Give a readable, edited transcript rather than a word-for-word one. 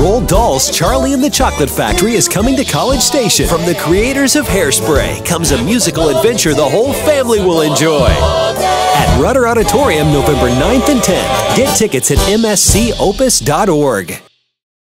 Roald Dahl's Charlie and the Chocolate Factory is coming to College Station. From the creators of Hairspray comes a musical adventure the whole family will enjoy. At Rudder Auditorium, November 9th and 10th. Get tickets at mscopus.org.